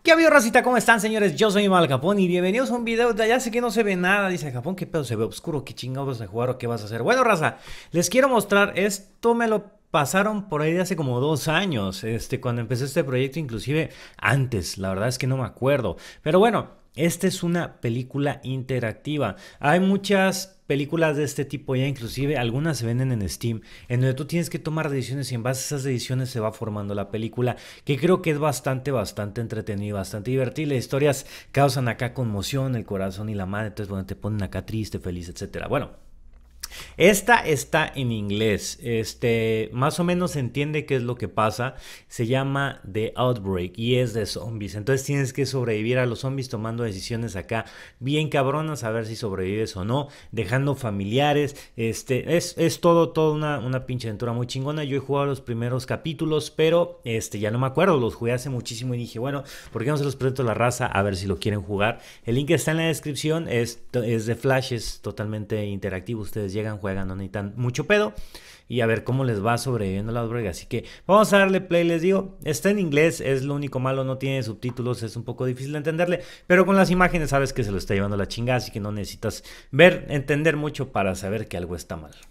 ¿Qué ha habido, racita? ¿Cómo están, señores? Yo soy Mal Capón y bienvenidos a un video de... Ya sé que no se ve nada, dice Japón, ¿qué pedo? Se ve oscuro, ¿qué chingados vas a jugar o qué vas a hacer? Bueno, raza, les quiero mostrar, esto me lo pasaron por ahí de hace como 2 años, cuando empecé este proyecto, inclusive antes, la verdad es que no me acuerdo. Pero bueno, esta es una película interactiva. Hay muchas películas de este tipo ya, inclusive algunas se venden en Steam, en donde tú tienes que tomar decisiones y en base a esas decisiones se va formando la película, que creo que es bastante entretenido, bastante divertido. Las historias causan acá conmoción, el corazón y la madre, entonces bueno, te ponen acá triste, feliz, etcétera. Bueno, esta está en inglés, más o menos se entiende qué es lo que pasa. Se llama The Outbreak y es de zombies. Entonces tienes que sobrevivir a los zombies tomando decisiones acá bien cabronas, a ver si sobrevives o no, dejando familiares. Es todo una pinche aventura muy chingona. Yo he jugado los primeros capítulos, pero ya no me acuerdo, los jugué hace muchísimo y dije, bueno, ¿por qué no se los presento a la raza? A ver si lo quieren jugar. El link está en la descripción, es de Flash, es totalmente interactivo. Ustedes llegan, juegan, no necesitan mucho pedo y a ver cómo les va sobreviviendo la outbreak. Así que vamos a darle play. Les digo, está en inglés, es lo único malo, no tiene subtítulos, es un poco difícil de entenderle, pero con las imágenes sabes que se lo está llevando la chingada, así que no necesitas entender mucho para saber que algo está mal.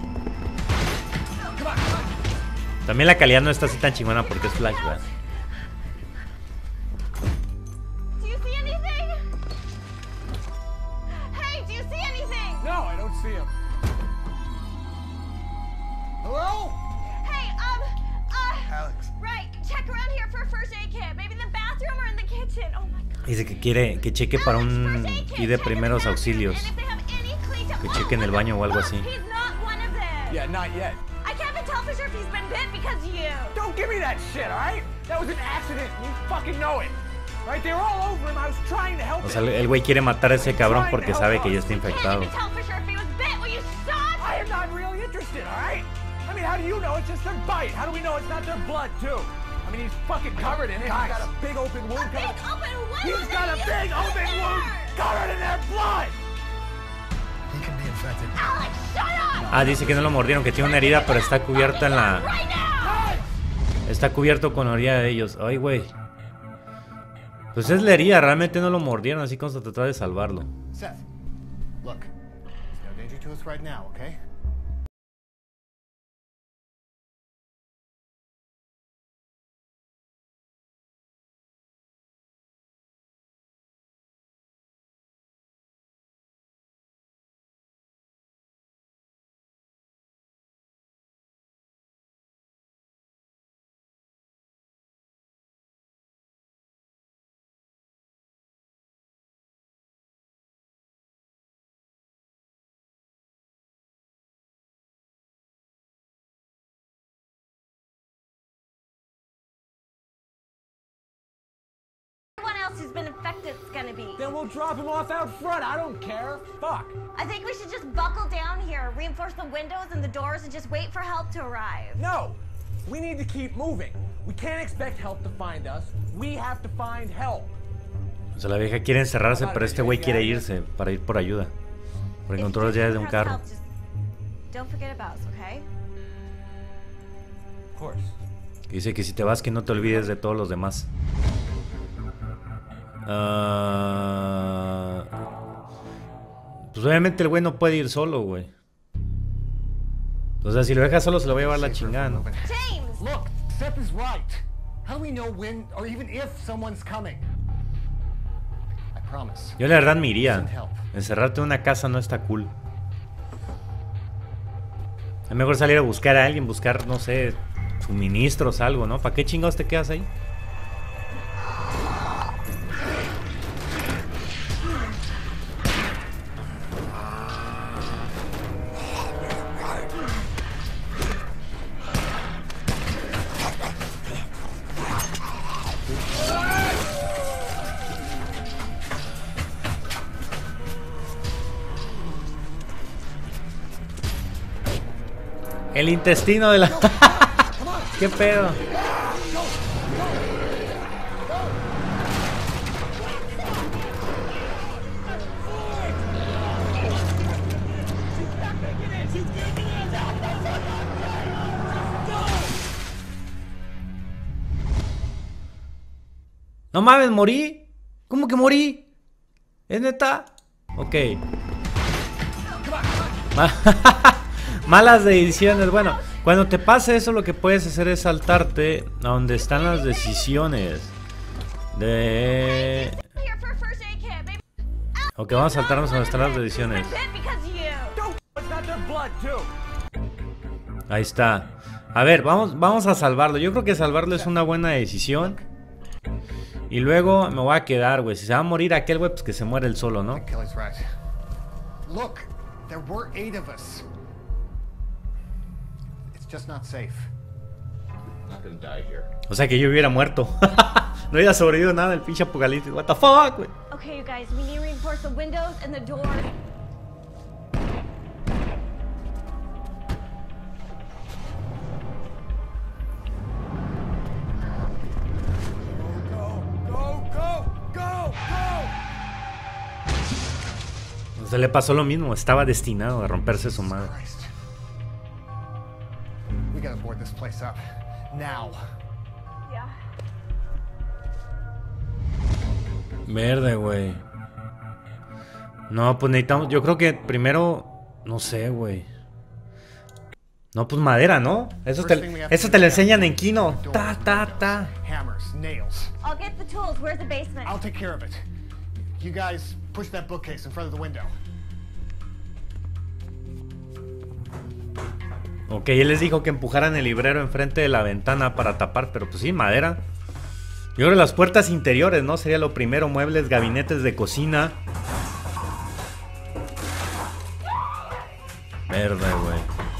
También la calidad no está así tan chingona porque es Flash, ¿verdad? No, I don't see him. Hello? Hey, Alex. right, check around here for a first aid kit. Maybe in the bathroom or in the kitchen. Oh my god. Dice que quiere que cheque para un kit de primeros auxilios. Que cheque en el baño o algo así. He's not one of them. Yeah, not yet. I can't even tell for sure if he's been bit because of you. Don't give me that shit, alright? That was an accident. You fucking know it. Right? They were all over him. I was trying to help O sea, him. el güey quiere matar a ese cabrón porque sabe que ya está I can't infectado. even tell for sure if he was bit. Will you stop? I am not really interested, alright? I mean, how do you know it's just their bite? How do we know it's not their blood, too? I mean, he's fucking covered in it. He's got a big open wound. A big open wound. He's got a You big open there. wound covered in their blood. He can be infected. Alex, shut up. Ah, dice que no lo mordieron, que tiene una herida, pero está cubierta en la... Right now. Está cubierto con la herida de ellos. Ay, güey. Pues es la herida, realmente no lo mordieron, así como se trataba de salvarlo. Seth, look, there's no danger to us right now, okay? Everyone else who's been infected is gonna be. Then we'll drop him off out front. I don't care. Fuck. I think we should just buckle down here, reinforce the windows and the doors, and just wait for help to arrive. No. We need to keep moving. We can't expect help to find us. We have to find help. O sea, la vieja quiere encerrarse, pero este güey quiere irse para ir por ayuda. Porque encontró las llaves de un carro. Don't forget about us, okay? Of course. Dice que si te vas, que no te olvides de todos los demás. Pues obviamente el güey no puede ir solo, güey. O sea, si lo deja solo se lo va a llevar la chingada, ¿no? James! Look, Seth is right. How do we know when or even if someone's coming? I promise. Yo la verdad me iría. Encerrarte en una casa no está cool. Es mejor salir a buscar a alguien, buscar, no sé, suministros, algo, ¿no? ¿Para qué chingados te quedas ahí? El intestino de la... ¿Qué pedo? No No mames, morí. ¿Cómo que morí? ¿Es neta? Ok. Malas decisiones. Bueno, cuando te pase eso, lo que puedes hacer es saltarte a donde están las decisiones. Here for a first aid kit, baby. Ok, vamos a saltarnos a donde están las decisiones. Bit because of you. It's not their blood, too. Ahí está. A ver, vamos a salvarlo. Yo creo que salvarlo es una buena decisión. Y luego me voy a quedar, güey. Si se va a morir aquel, güey, pues que se muere él solo, ¿no? Kelly's right. Look, there were 8 of us. It's just not safe. Not gonna die here. O sea que yo hubiera muerto. No hubiera sobrevivido nada del pinche apocalipsis. What the fuck, güey. Okay, you guys, we need to reinforce the windows and the doors. Se le pasó lo mismo. Estaba destinado a romperse su madre. Christ. We gotta board this place up. Now. Yeah. Verde, güey. No, pues necesitamos. Yo creo que primero. No sé, güey. No, pues madera, ¿no? Eso te lo enseñan en Kino. Ta, ta, ta. Hammers, nails. I'll get the tools. Where's the basement? I'll take care of it. You guys push that bookcase in front of the window. Ok, él les dijo que empujaran el librero enfrente de la ventana para tapar, pero pues sí, madera. Yo creo que las puertas interiores, ¿no? Sería lo primero, muebles, gabinetes de cocina. Verde, güey.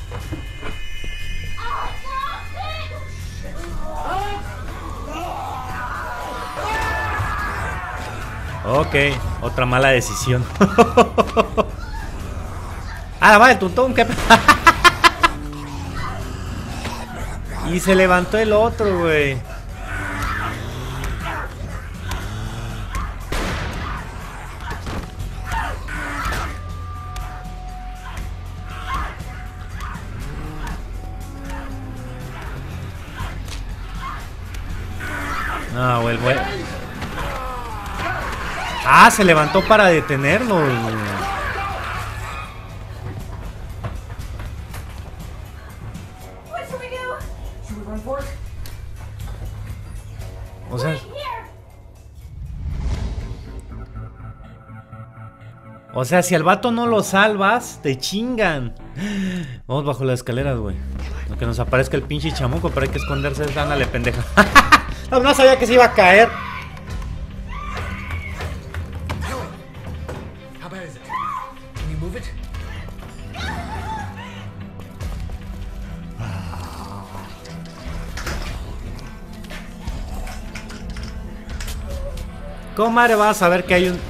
Ok, otra mala decisión. Ah, va, el tuntón, ¿qué? Y se levantó el otro, güey. No, güey, güey. Ah, se levantó para detenerlo, güey. O sea, si al vato no lo salvas, te chingan. Vamos bajo las escaleras, güey. Aunque nos aparezca el pinche chamuco, pero hay que esconderse. Ándale, pendeja. No sabía que se iba a caer. How bad is it? Can you move it? ¿Cómo madre vas a saber que hay un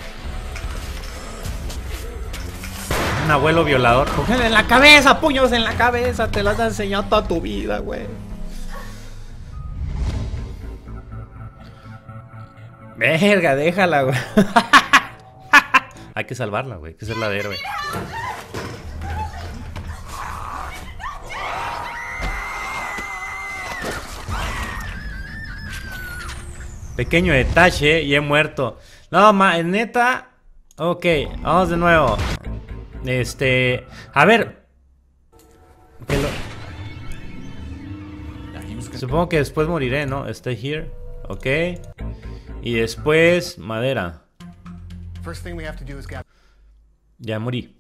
abuelo violador? Cógele en la cabeza, puños en la cabeza. Te las has enseñado toda tu vida, güey. Verga, déjala, güey. Hay que salvarla, güey. Hay que ser la de héroe. Pequeño detalle y he muerto. No, neta. Ok, vamos de nuevo. A ver. Supongo que después moriré, ¿no? Stay here. Ok. Y después, madera. First thing we have to do is gather. Ya morí.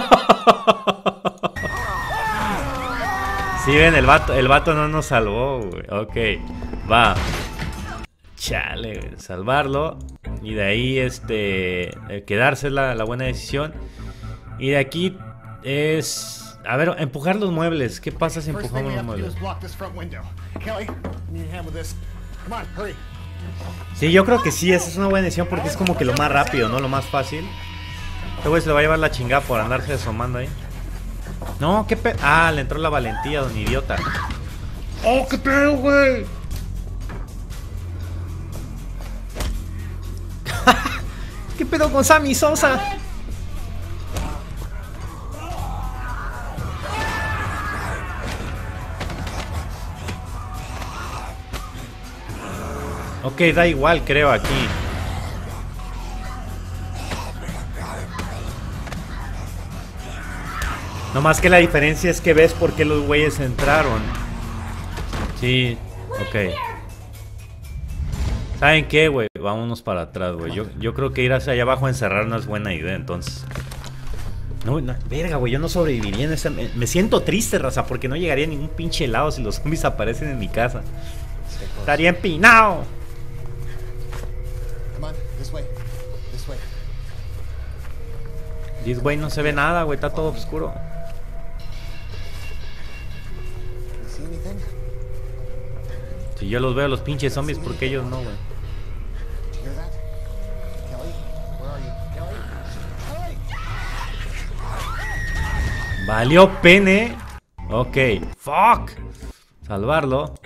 Sí, ven, el vato no nos salvó, güey. Ok, va. Chale, güey. Salvarlo. Y de ahí, quedarse es la buena decisión. Y de aquí es... A ver, empujar los muebles. ¿Qué pasa si First thing we empujamos los have to do muebles? is block this front window. Kelly, you need a hand with this. Come on, hurry. Sí, yo creo que sí, esa es una buena decisión porque es como que lo más rápido, ¿no? Lo más fácil. Este güey se le va a llevar la chingada por andarse asomando ahí. No, qué pedo. Ah, le entró la valentía, don idiota. ¡Oh, qué pedo, güey! ¿Qué pedo con Sammy Sosa? Ok, Ok, da igual, creo, aquí. No más que la diferencia es que ves por qué los güeyes entraron. Sí, ok. ¿Saben qué, güey? Vámonos para atrás, güey. Yo creo que ir hacia allá abajo a encerrar no es buena idea, entonces. No, verga, güey, yo no sobreviviría en esta... Me siento triste, raza, porque no llegaría a ningún pinche lado si los zombies aparecen en mi casa. Estaría empinado. Come on, this way. This way. This way no se ve nada, güey, está todo oscuro. You see anything? Si yo los veo los pinches zombies, ¿por qué ellos no, güey? Did you hear that? Kelly? Where are you? Kelly? Kelly! Valió pene. Ok, fuck. Salvarlo.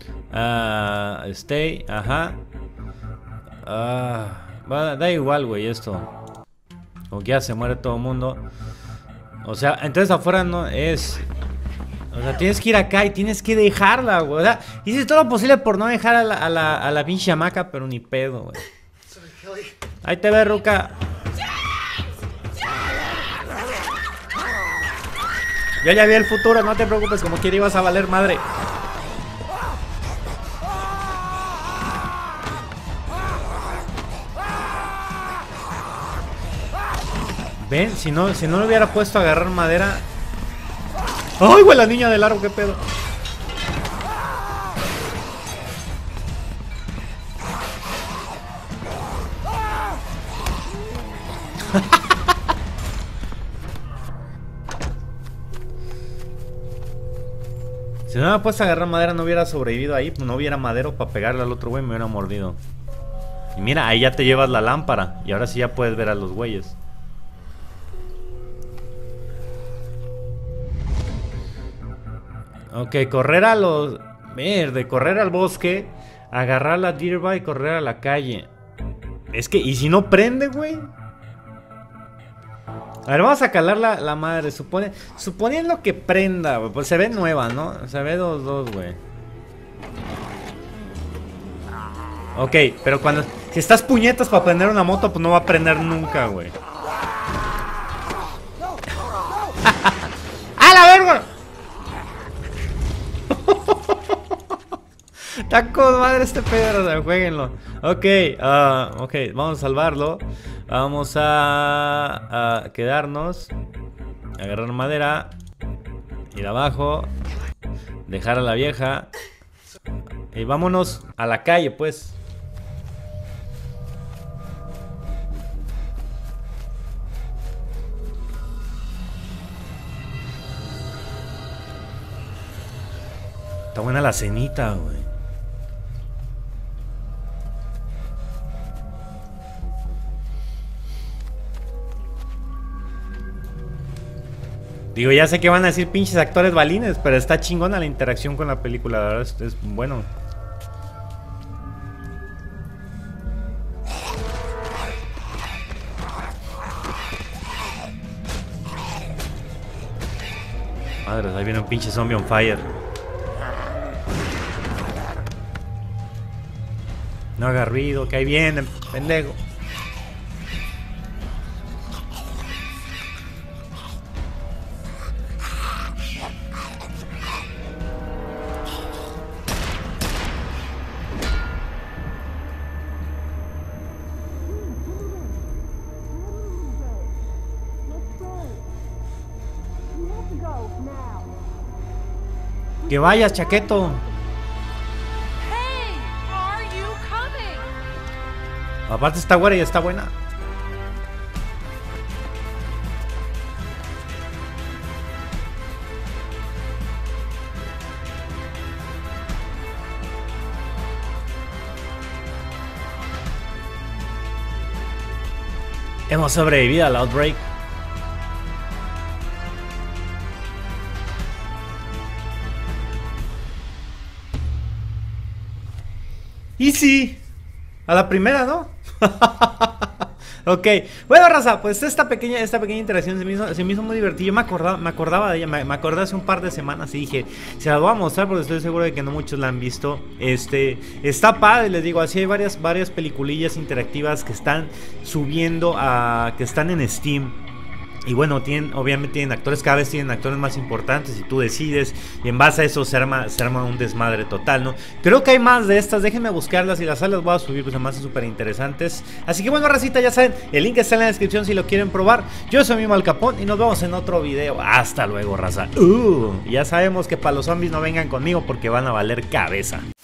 Stay, ajá. Da igual, güey, esto. O ya se muere todo el mundo. O sea, entonces afuera no es... O sea, tienes que ir acá y tienes que dejarla, güey. O sea, hice todo lo posible por no dejar a la pinche hamaca, pero ni pedo, güey. Ahí te ves, Ruka. Yo ya vi el futuro, no te preocupes, como quiera ibas a valer madre. Ven, si no le hubiera puesto a agarrar madera. ¡Ay, güey, la niña del aro, qué pedo! Si no me hubiera puesto a agarrar madera, no hubiera sobrevivido ahí. Pues no hubiera madero para pegarle al otro güey, me hubiera mordido. Y mira, ahí ya te llevas la lámpara. Y ahora sí ya puedes ver a los güeyes. Ok, correr a los... Verde, correr al bosque, agarrar la dirba y correr a la calle. Es que, ¿y si no prende, güey? A ver, vamos a calar la madre. Suponiendo que prenda, güey. Pues se ve nueva, ¿no? Se ve 2-2, güey. Ok, pero cuando... Si estás puñetas para prender una moto, pues no va a prender nunca, güey. ¡A la verga! Está con madre este pedo, o sea, jueguenlo. Ok, ok, vamos a salvarlo. Vamos a quedarnos. Agarrar madera. Ir abajo. Dejar a la vieja. Y vámonos a la calle, pues. Está buena la cenita, güey. Digo, ya sé que van a decir pinches actores balines, pero está chingona la interacción con la película, la verdad es bueno. Madres, ahí viene un pinche zombie on fire. No haga ruido, que ahí viene, pendejo. Que vayas, chaqueto. Hey, are you coming? Aparte está güera y está buena. Hemos sobrevivido al outbreak. Y sí, a la primera, ¿no? Ok, bueno, raza, pues esta pequeña interacción se me hizo muy divertido. Yo me acordaba de ella, me acordé hace un par de semanas y dije, se la voy a mostrar porque estoy seguro de que no muchos la han visto. Está padre, les digo, así hay varias peliculillas interactivas que están subiendo, que están en Steam. Y bueno, obviamente tienen actores, cada vez tienen actores más importantes y tú decides. Y en base a eso se arma un desmadre total, ¿no? Creo que hay más de estas, déjenme buscarlas y las voy a subir, pues además son súper interesantes. Así que bueno, racita, ya saben, el link está en la descripción si lo quieren probar. Yo soy Mimo Al Capón y nos vemos en otro video. Hasta luego, raza. Ya sabemos que para los zombies no vengan conmigo porque van a valer cabeza.